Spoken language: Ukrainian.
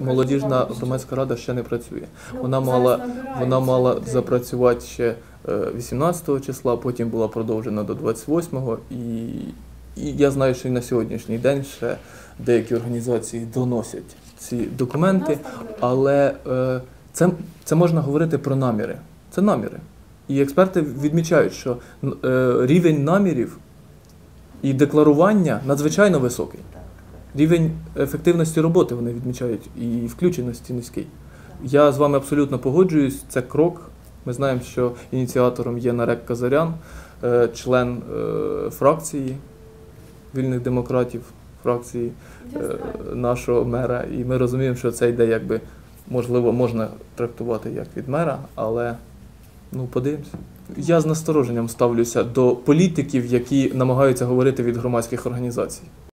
молодіжна громадська рада ще не працює. Вона мала запрацювати ще 18 числа, потім була продовжена до 28-го. І я знаю, що і на сьогоднішній день ще деякі організації доносять ці документи, але це можна говорити про наміри. Це наміри. І експерти відмічають, що рівень намірів і декларування надзвичайно високий. Рівень ефективності роботи вони відмічають і включеності низький. Я з вами абсолютно погоджуюсь, це крок. Ми знаємо, що ініціатором є Нарек Казарян, член фракції вільних демократів, фракції нашого мера. І ми розуміємо, що це йде, якби, можливо, можна трактувати як від мера, але подивимося. Я з настороженням ставлюся до політиків, які намагаються говорити від громадських організацій.